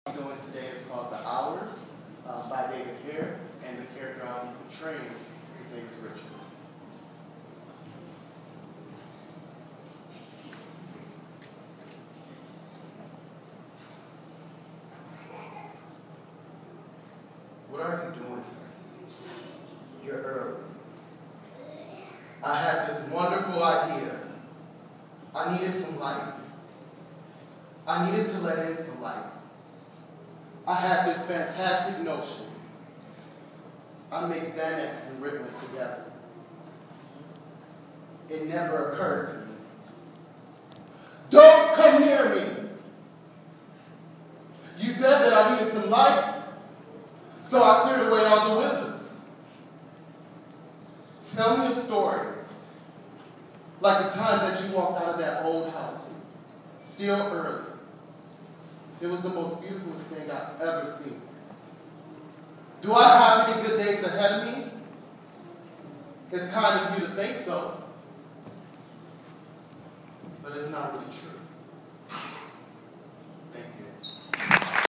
Doing today is called The Hours by David Hare, and the character I'll be portraying, his name is Richard. What are you doing here? You're early. I had this wonderful idea. I needed some light. I needed to let in some light. I had this fantastic notion. I mix Xanax and Ritalin together. It never occurred to me. Don't come near me! You said that I needed some light, so I cleared away all the windows. Tell me a story, like the time that you walked out of that old house, still early. It was the most beautiful thing I've ever seen. Do I have any good days ahead of me? It's kind of you to think so, but it's not really true.